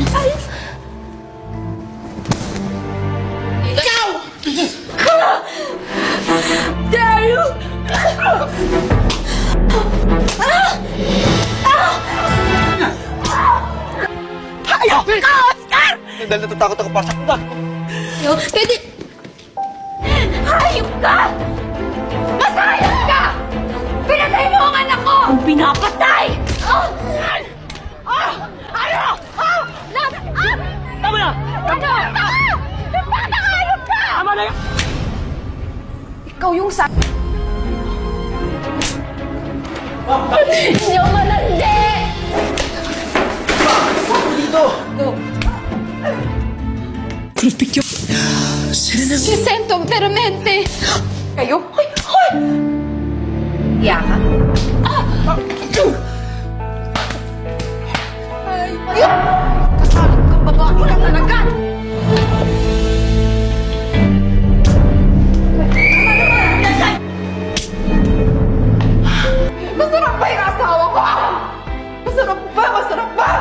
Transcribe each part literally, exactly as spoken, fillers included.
Ay! Ikaw! Dare you! Hayop ka, Oscar! Dahil natatakot ako para sa kuda. Yo, pwede... Hayop ka! Mas hayop ka! Pinatay mo ang anak ko! Ang pinapatay! Oh! Ah! Ano? Ah! Nas... Ah! Tama na! Ano? Ah! Nagpapakayop ka! Tama na yan! Ikaw yung sa... Hindi ako malandi! Dito! Go! Full picture! Sisentong peramente! Kayo? Hoy! Hoy! Iya ka? Ah! Ay! Ay! Kasalit kang babae ka talaga! Masarap ba yung asawa ko? Masarap ba? Masarap ba?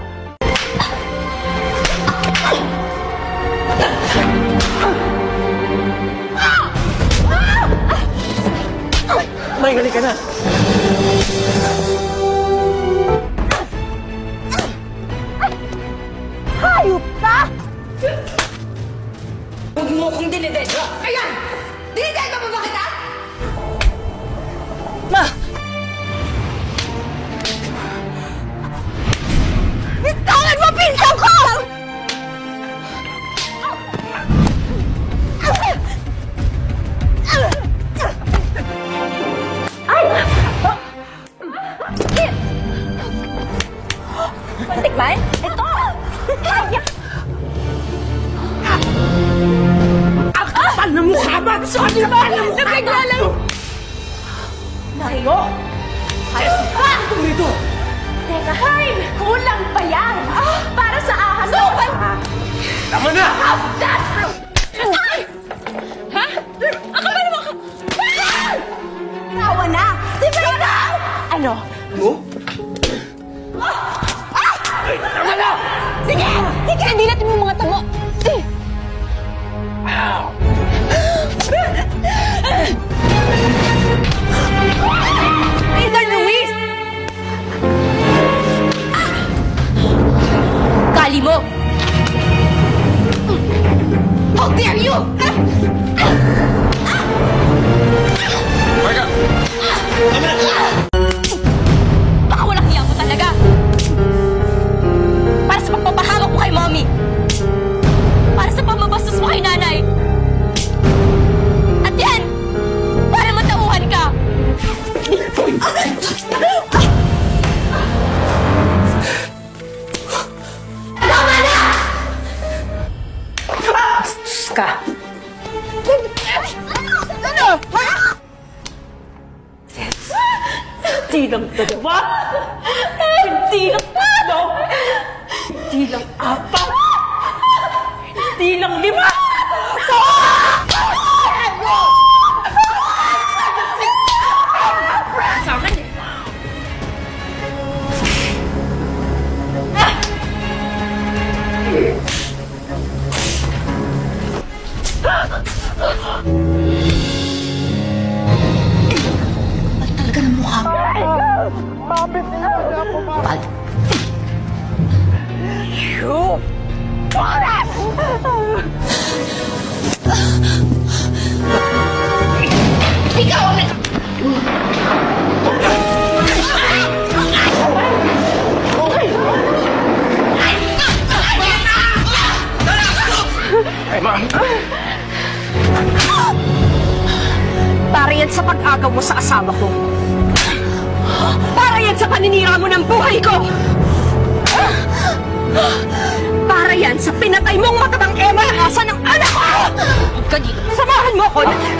May gali ka na! Hayop ka! Huwag mo akong dinidedra! Ayan! Dinidedra mo ba kita? Ma! Bitawan mo pinsan ko! Ay! Tikman? Ito! Ang kapal na mukha ba? Sorry ba? Nabigla lang! Mario! Hayos ka! Dito! Teka, Hay! Kulang pa yan! Para sa ahas! Sopan! Tama na! That's... Ay! Ha? Ang kapal mo ka! Tawa na! Di ba ikaw? Ano? Mo? Ay, tama na! Sige! Sige! Hindi natin mo mga tamo! Eh! Ow! Mister Luis! Kali mo! How dare you! Marga! Tama na! Baka walang hiya mo talaga! Para sa pagpapahamak mo kay Mommy! Para sa pamabastos mo kay Nanay! At yan! Para matauhan ka! Tama na! Bastos ka! Ano? Hindi lang dalawa! Hindi lang tatlo! Hindi lang apat! Hindi lang lima! Sa akin eh! Bakit talaga ng mukha mo? Mabit niya na ako, ma! Bakit? You! Boras! Ikaw ang... Ay, ma'am! Para yan sa pag-agaw mo sa asawa ko. Para yan sa paninira mo ng buhay ko. Para yan sa pinatay mong matabang ema ng asa ng anak ko! Huwag ka dito. Samahan mo ko!